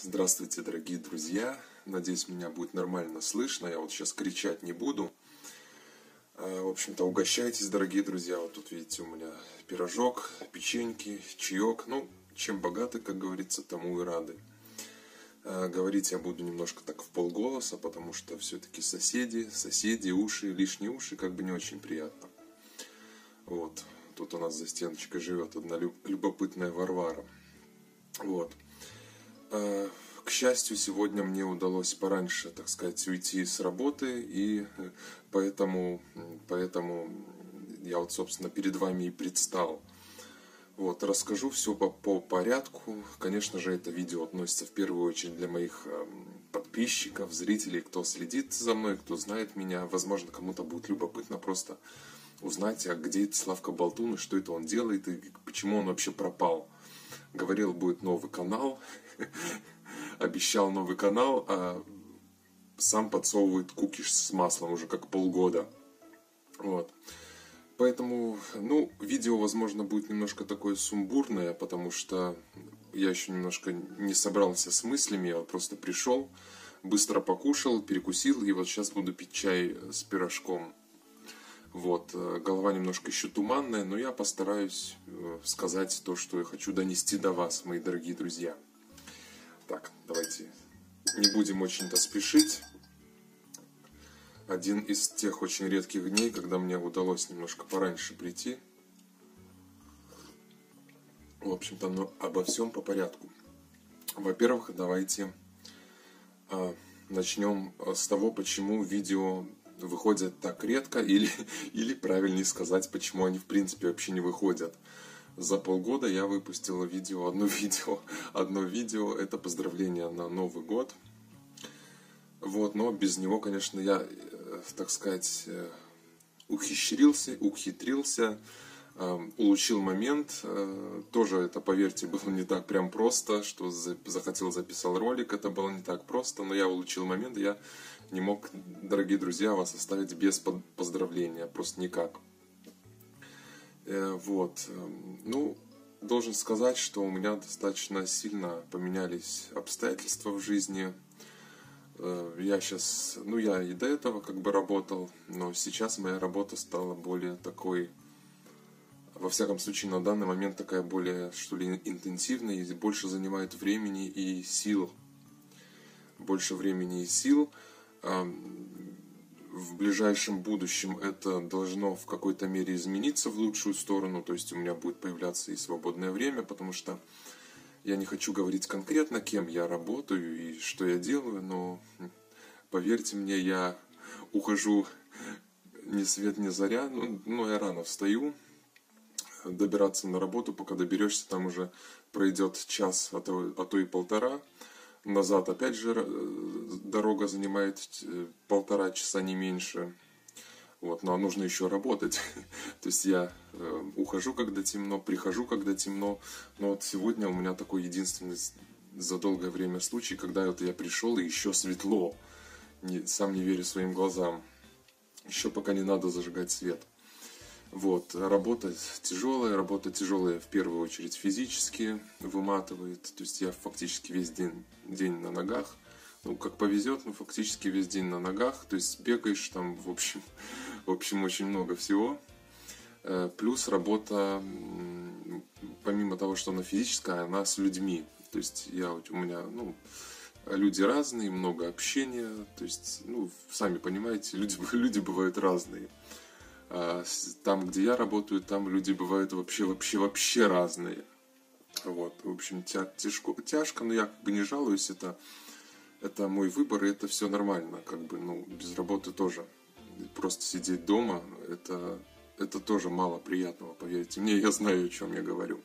Здравствуйте, дорогие друзья. Надеюсь, меня будет нормально слышно. Я вот сейчас кричать не буду. В общем-то, угощайтесь, дорогие друзья. Вот тут, видите, у меня пирожок, печеньки, чаек. Ну, чем богаты, как говорится, тому и рады. Говорить я буду немножко так в полголоса, потому что все-таки соседи, уши, лишние уши, как бы не очень приятно. Вот. Тут у нас за стеночкой живет одна любопытная Варвара. Вот. К счастью, сегодня мне удалось пораньше, так сказать, уйти с работы, и поэтому я вот, собственно, перед вами и предстал. Вот, расскажу все по порядку. Конечно же, это видео относится в первую очередь для моих подписчиков, зрителей, кто следит за мной, кто знает меня. Возможно, кому-то будет любопытно просто узнать, а где это Славка Болтун, и что это он делает, и почему он вообще пропал. Говорил, будет новый канал, обещал новый канал, а сам подсовывает кукиш с маслом уже как полгода. Вот. Поэтому, видео, возможно, будет немножко такое сумбурное, потому что я еще немножко не собрался с мыслями, я просто пришел, быстро покушал, перекусил, и вот сейчас буду пить чай с пирожком. Вот, голова немножко еще туманная, но я постараюсь сказать то, что я хочу донести до вас, мои дорогие друзья. Так, давайте не будем очень-то спешить. Один из тех очень редких дней, когда мне удалось немножко пораньше прийти. В общем-то, но обо всем по порядку. Во-первых, давайте начнем с того, почему видео выходят так редко, или правильнее сказать, почему они в принципе вообще не выходят. За полгода я выпустил одно видео, это поздравление на Новый год. Вот, но без него, конечно, я, так сказать, ухитрился, улучшил момент. Тоже это, поверьте, было не так прям просто, что захотел, записал ролик, это было не так просто, но я улучшил момент, я не мог, дорогие друзья, вас оставить без поздравления, просто никак. Вот, должен сказать, что у меня достаточно сильно поменялись обстоятельства в жизни. Я сейчас, я и до этого как бы работал, но сейчас моя работа стала более такой, во всяком случае на данный момент такая более, что ли, интенсивная и больше занимает времени и сил. Больше времени и сил. В ближайшем будущем это должно в какой-то мере измениться в лучшую сторону, то есть у меня будет появляться и свободное время, потому что я не хочу говорить конкретно, кем я работаю и что я делаю, но поверьте мне, я ухожу ни свет ни заря, я рано встаю, добираться на работу, пока доберешься, там уже пройдет час, а то и полтора. Назад опять же дорога занимает 1,5 часа, не меньше. Вот, но нужно еще работать. То есть я ухожу, когда темно, прихожу, когда темно. Но вот сегодня у меня такой единственный за долгое время случай, когда вот я пришел и еще светло. Сам не верю своим глазам. Еще пока не надо зажигать свет. Вот, работа тяжелая в первую очередь физически выматывает, то есть я фактически весь день на ногах, как повезет, но фактически весь день на ногах, то есть бегаешь там, в общем очень много всего, плюс работа, помимо того, что она физическая, она с людьми, то есть у меня, люди разные, много общения, то есть, сами понимаете, люди бывают разные. Там, где я работаю, там люди бывают вообще разные. Вот, в общем, тяжко, но я как бы не жалуюсь, это мой выбор, и это все нормально, без работы тоже. Просто сидеть дома, это тоже мало приятного, поверьте мне, я знаю, о чем я говорю.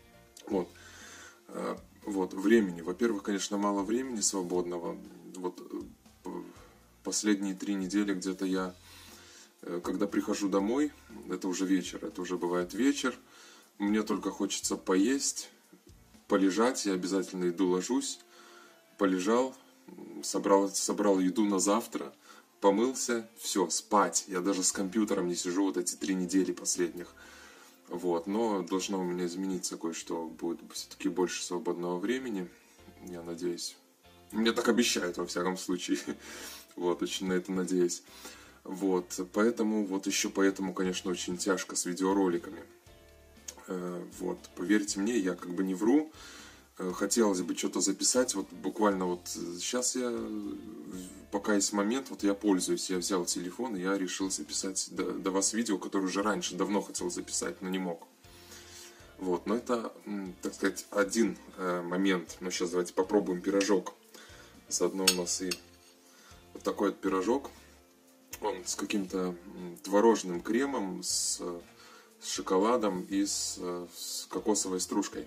Вот, времени. Во-первых, конечно, мало времени свободного. Вот последние 3 недели где-то я, когда прихожу домой, это уже вечер, это уже бывает вечер, мне только хочется поесть, полежать, я обязательно иду ложусь, полежал, собрал еду на завтра, помылся, все, спать. Я даже с компьютером не сижу вот эти 3 недели последних. Вот, но должно у меня измениться кое-что, будет все-таки больше свободного времени, я надеюсь. Мне так обещают, во всяком случае. Вот, очень на это надеюсь. Вот, поэтому, вот еще поэтому, конечно, очень тяжко с видеороликами. Вот, поверьте мне, я как бы не вру. Хотелось бы что-то записать. Вот буквально вот сейчас пока есть момент, вот я пользуюсь. Я взял телефон, и я решил записать до вас видео, которое уже раньше давно хотел записать, но не мог. Вот, но это, так сказать, один момент. Но сейчас давайте попробуем пирожок. Заодно у нас и вот такой вот пирожок. Он с каким-то творожным кремом, с шоколадом и с кокосовой стружкой.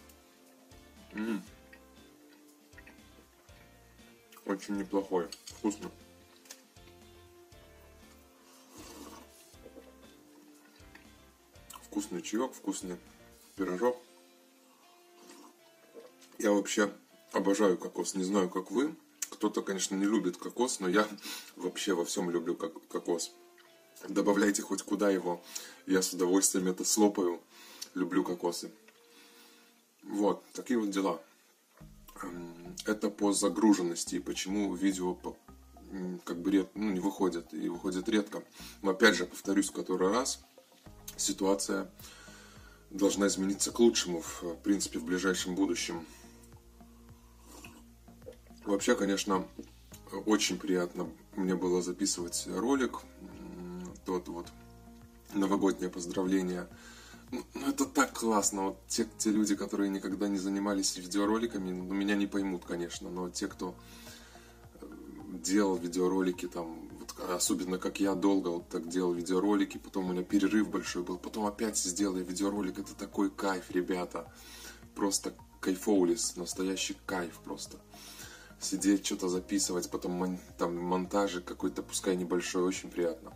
Очень неплохой. Вкусно. Вкусный чаек, вкусный пирожок. Я вообще обожаю кокос. Не знаю, как вы. Кто-то, конечно, не любит кокос, но я вообще во всем люблю кокос. Добавляйте хоть куда его. Я с удовольствием это слопаю. Люблю кокосы. Вот, такие вот дела. Это по загруженности, и почему видео как бы не выходят, и выходят редко. Но опять же, повторюсь в который раз, ситуация должна измениться к лучшему, в принципе, в ближайшем будущем. Вообще, конечно, очень приятно мне было записывать ролик, тот вот новогоднее поздравление. Ну, это так классно. Вот те люди, которые никогда не занимались видеороликами, меня не поймут, конечно, но те, кто делал видеоролики, там, вот, особенно как я долго вот так делал видеоролики, потом у меня перерыв большой был, потом опять сделаю видеоролик, это такой кайф, ребята. Просто кайфоулис, настоящий кайф просто. Сидеть, что-то записывать, потом там монтажи какой-то, пускай небольшой, очень приятно.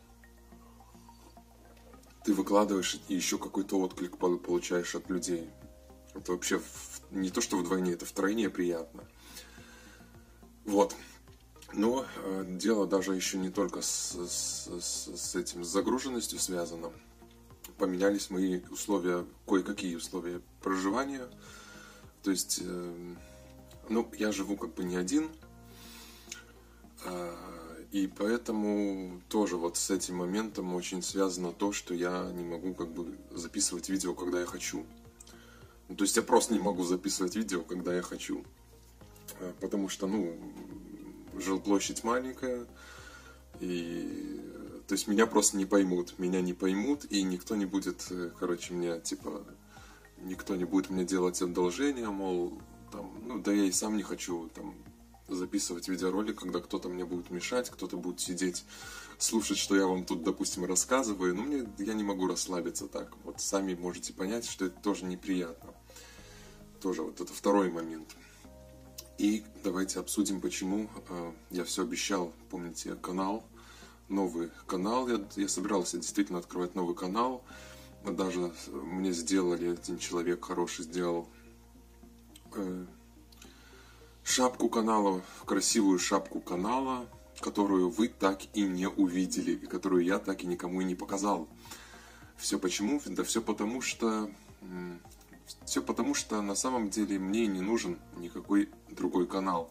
Ты выкладываешь и еще какой-то отклик получаешь от людей. Это вообще не то, что вдвойне, это втройне приятно. Вот. Но дело даже еще не только с этим, с загруженностью связано. Поменялись мои условия, кое-какие условия проживания. То есть, ну, я живу как бы не один. И поэтому тоже вот с этим моментом очень связано то, что я не могу как бы записывать видео, когда я хочу. Ну, то есть я просто не могу записывать видео, когда я хочу. Потому что, ну, жилплощадь маленькая, и то есть меня просто не поймут. Меня не поймут, и никто не будет, короче, мне, типа, никто не будет мне делать одолжение, мол, там, ну, да я и сам не хочу, там, записывать видеоролик, когда кто-то мне будет мешать, кто-то будет сидеть, слушать, что я вам тут, допустим, рассказываю. Но я не могу расслабиться так. Вот сами можете понять, что это тоже неприятно. Тоже вот это второй момент. И давайте обсудим, почему я все обещал. Помните, канал, новый канал. Я собирался действительно открывать новый канал. Даже мне сделали, один человек хороший сделал шапку канала, красивую шапку канала, которую вы так и не увидели, и которую я так и никому и не показал. Все почему? Да все потому что на самом деле мне не нужен никакой другой канал.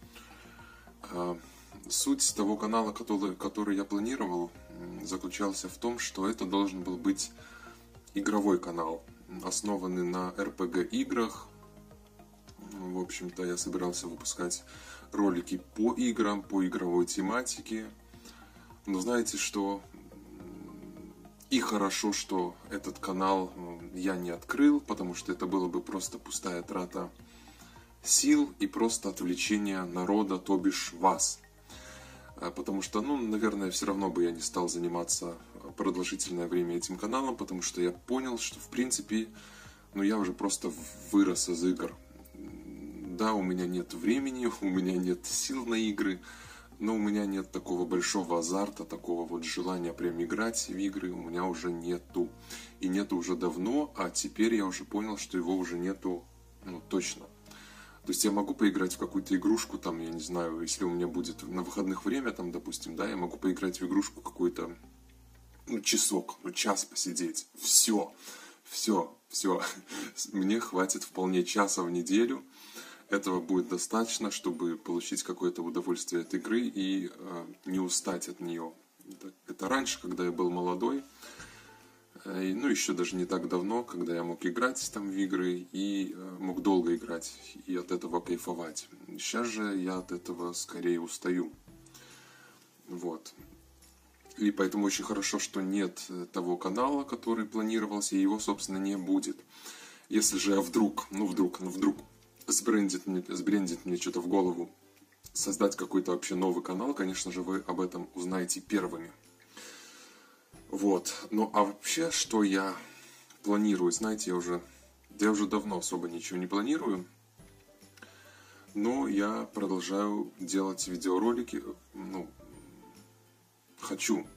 Суть того канала, который я планировал, заключался в том, что это должен был быть игровой канал, основанный на RPG играх. В общем-то, я собирался выпускать ролики по играм, по игровой тематике. Но знаете что? И хорошо, что этот канал я не открыл, потому что это было бы просто пустая трата сил и просто отвлечение народа, то бишь вас. Потому что, ну, наверное, все равно бы я не стал заниматься продолжительное время этим каналом, потому что я понял, что, в принципе, ну, я уже просто вырос из игр. Да, у меня нет времени, у меня нет сил на игры, но у меня нет такого большого азарта, такого вот желания прям играть в игры, у меня уже нету. И нету уже давно, а теперь я уже понял, что его уже нету, ну, точно. То есть я могу поиграть в какую-то игрушку, там, я не знаю, если у меня будет на выходных время, там, допустим, да, я могу поиграть в игрушку какой-то, ну, часок, ну, час посидеть. Все. Мне хватит вполне часа в неделю. этого будет достаточно, чтобы получить какое-то удовольствие от игры и не устать от нее. Это раньше, когда я был молодой, ну, еще даже не так давно, когда я мог играть там в игры и мог долго играть и от этого кайфовать. Сейчас же я от этого скорее устаю. Вот. И поэтому очень хорошо, что нет того канала, который планировался, и его, собственно, не будет. Если же я вдруг сбрендит мне что-то в голову создать какой-то вообще новый канал, конечно же, вы об этом узнаете первыми. Вот. Ну, а вообще, что я планирую? Знаете, я уже давно особо ничего не планирую. Но я продолжаю делать видеоролики. Ну, хочу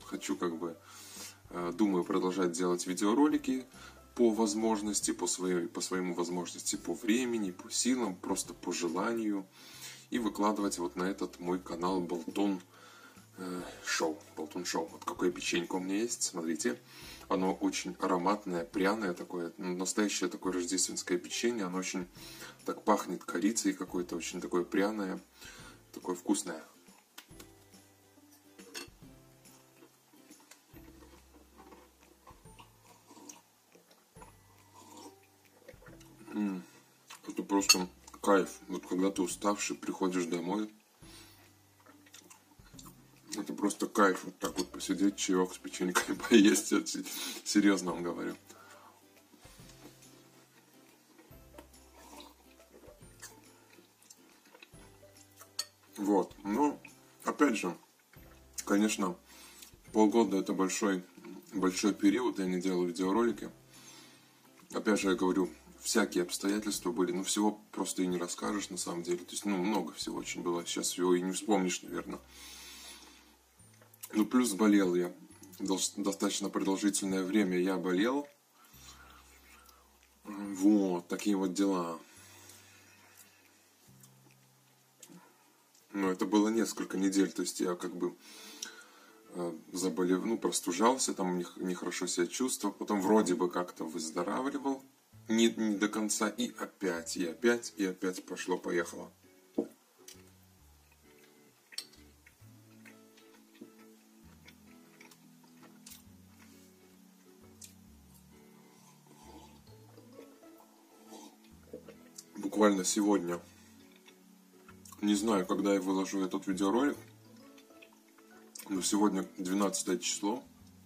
думаю продолжать делать видеоролики по возможности, по своему возможности, по времени, по силам, просто по желанию. И выкладывать вот на этот мой канал Болтун Шоу. Вот какое печенье у меня есть, смотрите. Оно очень ароматное, пряное такое, настоящее такое рождественское печенье. Оно очень так пахнет корицей какой-то, очень такое пряное, такое вкусное. Это просто кайф. Вот когда ты уставший, приходишь домой, это просто кайф. Вот так вот посидеть, чаек с печенькой поесть. Серьезно вам говорю. Вот. Но, опять же, конечно, полгода это большой период, я не делал видеоролики. Опять же, я говорю, всякие обстоятельства были, но всего просто и не расскажешь на самом деле. То есть, много всего очень было. Сейчас всего и не вспомнишь, наверное. Ну, плюс болел я. Достаточно продолжительное время я болел. Вот, такие вот дела. Но это было несколько недель, то есть я как бы заболел, простужался, там нехорошо себя чувствовал, потом вроде бы как-то выздоравливал, не до конца, и опять пошло-поехало. Буквально сегодня, не знаю, когда я выложу этот видеоролик, но сегодня 12 число,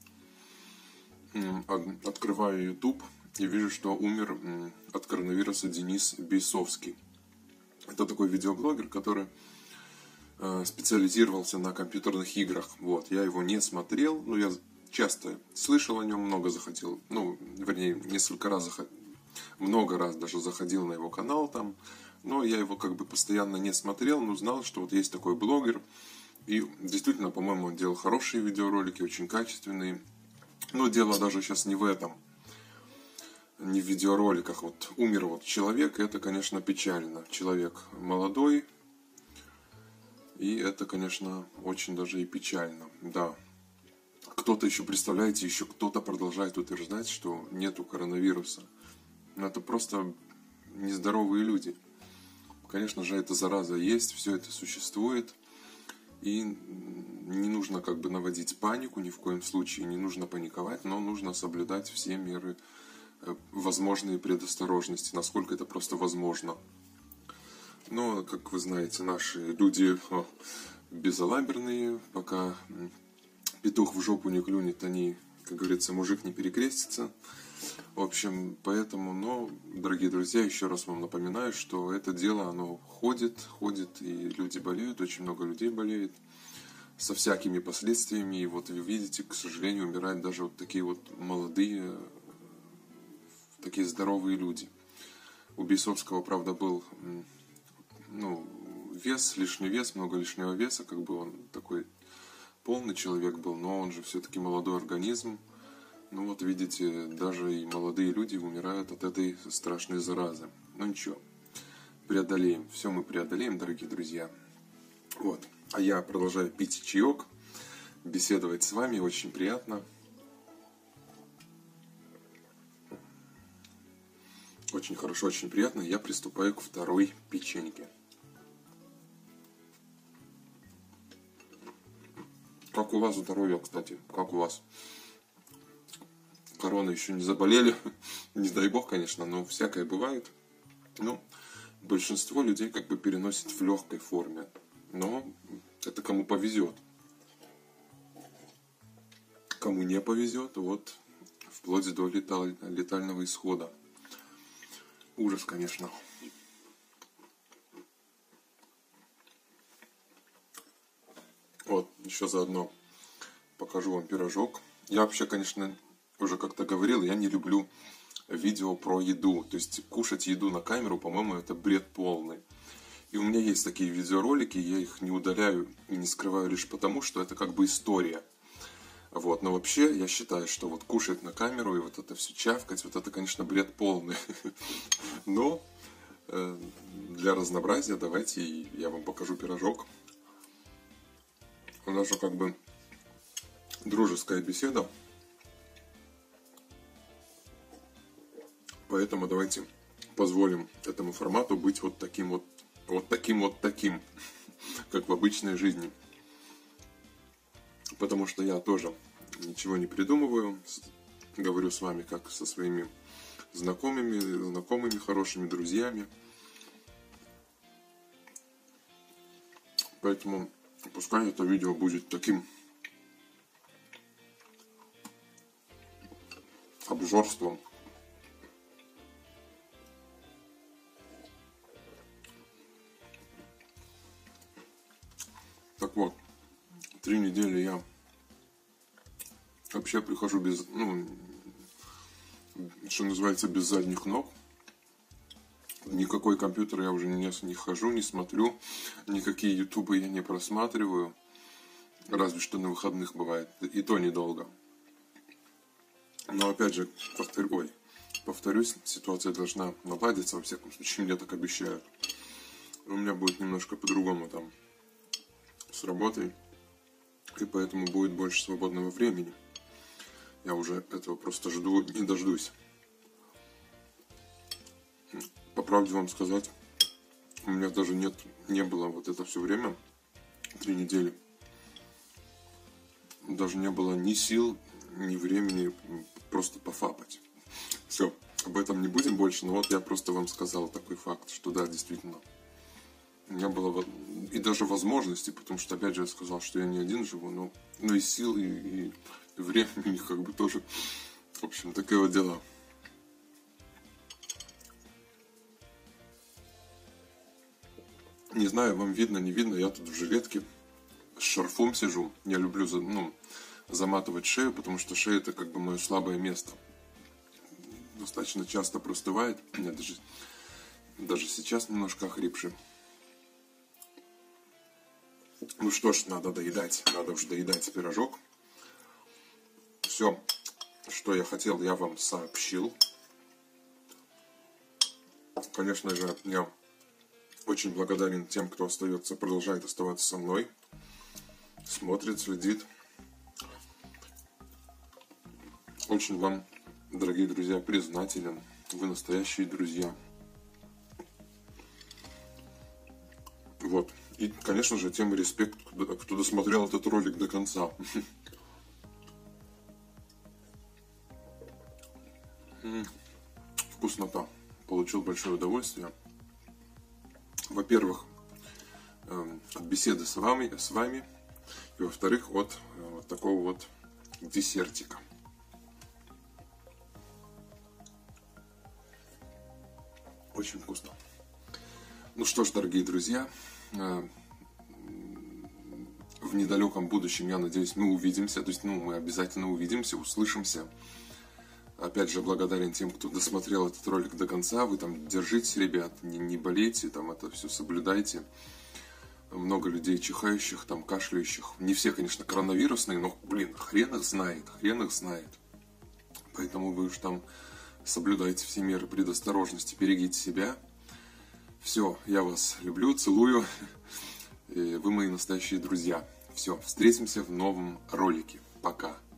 открываю YouTube и вижу, что умер от коронавируса Денис Бейсовский. Это такой видеоблогер, который специализировался на компьютерных играх. Вот, я его не смотрел, но я часто слышал о нем, много заходил, несколько раз много раз даже заходил на его канал там, но я его как бы постоянно не смотрел, но знал, что вот есть такой блогер, и действительно, по-моему, он делал хорошие видеоролики, очень качественные, но дело даже сейчас не в этом, не в видеороликах. Вот умер вот человек, и это, конечно, печально. Человек молодой, и это, конечно, очень даже и печально, да. Кто-то еще, представляете, еще кто-то продолжает утверждать, что нету коронавируса. Но это просто нездоровые люди. Конечно же, эта зараза есть, все это существует. И не нужно как бы наводить панику ни в коем случае, не нужно паниковать, но нужно соблюдать все меры возможные предосторожности, насколько это просто возможно. Но, как вы знаете, наши люди безалаберные, пока петух в жопу не клюнет, они, как говорится, мужик не перекрестится. В общем, поэтому, дорогие друзья, еще раз вам напоминаю, что это дело, оно ходит, и люди болеют, очень много людей болеет, со всякими последствиями. И вот вы видите, к сожалению, умирают даже вот такие вот молодые, такие здоровые люди. У Бейсовского, правда, был, лишний вес, много лишнего веса, как бы он такой полный человек был, но он же все-таки молодой организм. Ну вот видите, даже и молодые люди умирают от этой страшной заразы. Ну ничего, преодолеем. Все мы преодолеем, дорогие друзья. Вот. А я продолжаю пить чаек, беседовать с вами, очень приятно. Очень хорошо, очень приятно. Я приступаю к второй печеньке. Как у вас здоровье, кстати? Как у вас? Короной еще не заболели? Не дай бог, конечно, но всякое бывает. Ну, большинство людей как бы переносит в легкой форме. Но это кому повезет. Кому не повезет, вот вплоть до летального исхода. Ужас, конечно. Вот, еще заодно покажу вам пирожок. Я вообще, конечно, уже как-то говорил, я не люблю видео про еду. То есть кушать еду на камеру, по-моему, это бред полный. И у меня есть такие видеоролики, я их не удаляю и не скрываю лишь потому, что это как бы история. Вот, но вообще я считаю, что вот кушать на камеру и вот это все чавкать, вот это, конечно, бред полный. Но для разнообразия давайте я вам покажу пирожок. У нас же как бы дружеская беседа. Поэтому давайте позволим этому формату быть вот таким, как в обычной жизни. Потому что я тоже ничего не придумываю, говорю с вами как со своими знакомыми, хорошими друзьями. Поэтому пускай это видео будет таким обжорством. Так вот, 3 недели я вообще прихожу без, что называется, без задних ног. Никакой компьютер я уже не хожу, не смотрю, никакие ютубы я не просматриваю. Разве что на выходных бывает, и то недолго. Но опять же, повторюсь, ситуация должна наладиться, во всяком случае, мне так обещают. У меня будет немножко по-другому там с работой, и поэтому будет больше свободного времени. Я уже этого просто жду, не дождусь. По правде вам сказать, у меня даже не было вот это все время, 3 недели, даже не было ни сил, ни времени просто пофапать. Все, об этом не будем больше, но вот я просто вам сказал такой факт, что да, действительно, не было и даже возможности, потому что, опять же, я сказал, что я не один живу, но и сил, и времени как бы тоже, в общем, такие вот дела. Не знаю, вам видно, не видно, я тут в жилетке с шарфом сижу. Я люблю заматывать шею, потому что шея это как бы мое слабое место. Достаточно часто простывает. Я даже сейчас немножко охрипший. Ну что ж, надо уже доедать пирожок. Все, что я хотел, я вам сообщил. Конечно же, я очень благодарен тем, кто продолжает оставаться со мной, смотрит, следит. Очень вам, дорогие друзья, признателен. Вы настоящие друзья. Вот. И, конечно же, тем респект, кто досмотрел этот ролик до конца. Вкуснота. Получил большое удовольствие. Во-первых, от беседы с вами, и во-вторых, от вот такого вот десертика. Очень вкусно. Ну что ж, дорогие друзья, в недалеком будущем, я надеюсь, мы увидимся, то есть, мы обязательно увидимся, услышимся. Опять же, благодарен тем, кто досмотрел этот ролик до конца. Вы там держитесь, ребят, не болейте, там это все соблюдайте. Много людей чихающих, там кашляющих. Не все, конечно, коронавирусные, но, хрен их знает. Поэтому вы уж там соблюдайте все меры предосторожности, берегите себя. Все, я вас люблю, целую. Вы мои настоящие друзья. Все, встретимся в новом ролике. Пока.